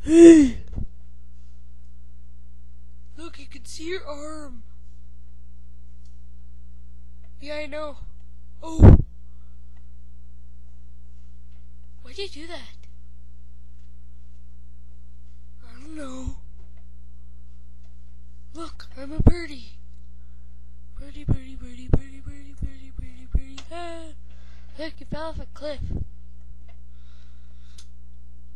Hey! Look, you can see your arm. Yeah, I know. Oh! Why'd you do that? I don't know. Look, I'm a birdie. Birdie, birdie, birdie, birdie, birdie, birdie, birdie, birdie. Ah! Look, you fell off a cliff.